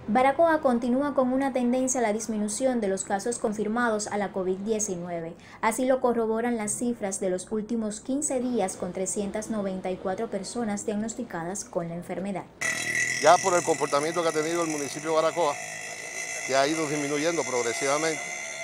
Baracoa continúa con una tendencia a la disminución de los casos confirmados a la COVID-19. Así lo corroboran las cifras de los últimos 15 días con 394 personas diagnosticadas con la enfermedad. Ya por el comportamiento que ha tenido el municipio de Baracoa, que ha ido disminuyendo progresivamente,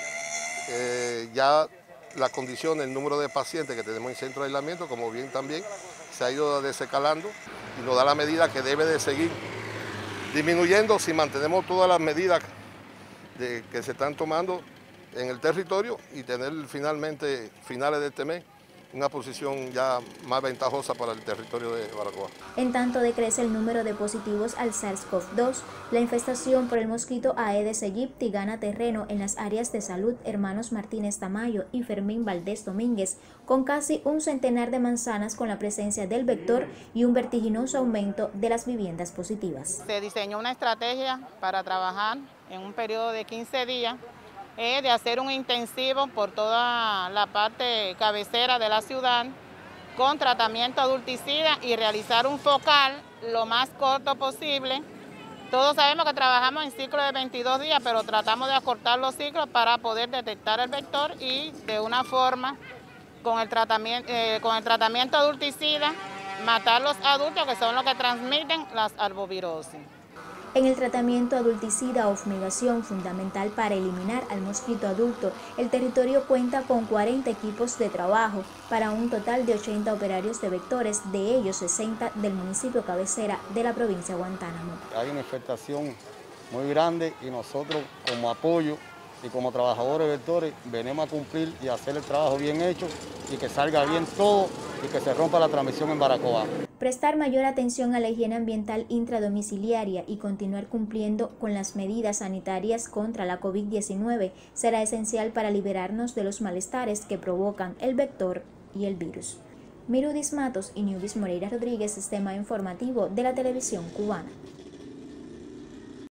ya la condición, el número de pacientes que tenemos en centro de aislamiento, como bien también, se ha ido desescalando y nos da la medida que debe de seguir disminuyendo si mantenemos todas las medidas que se están tomando en el territorio y tener finalmente, finales de este mes, una posición ya más ventajosa para el territorio de Baracoa. En tanto decrece el número de positivos al SARS-CoV-2, la infestación por el mosquito Aedes aegypti gana terreno en las áreas de salud Hermanos Martínez Tamayo y Fermín Valdés Domínguez, con casi un centenar de manzanas con la presencia del vector y un vertiginoso aumento de las viviendas positivas. Se diseñó una estrategia para trabajar en un periodo de 15 días, de hacer un intensivo por toda la parte cabecera de la ciudad con tratamiento adulticida y realizar un focal lo más corto posible. Todos sabemos que trabajamos en ciclos de 22 días, pero tratamos de acortar los ciclos para poder detectar el vector y de una forma, con el tratamiento adulticida, matar los adultos que son los que transmiten las arbovirosis. En el tratamiento adulticida o fumigación fundamental para eliminar al mosquito adulto, el territorio cuenta con 40 equipos de trabajo para un total de 80 operarios de vectores, de ellos 60 del municipio cabecera de la provincia de Guantánamo. Hay una infestación muy grande y nosotros como apoyo y como trabajadores vectores venimos a cumplir y a hacer el trabajo bien hecho y que salga bien todo y que se rompa la transmisión en Baracoa. Prestar mayor atención a la higiene ambiental intradomiciliaria y continuar cumpliendo con las medidas sanitarias contra la COVID-19 será esencial para liberarnos de los malestares que provocan el vector y el virus. Mirudis Matos y Nubis Moreira Rodríguez, Sistema Informativo de la Televisión Cubana.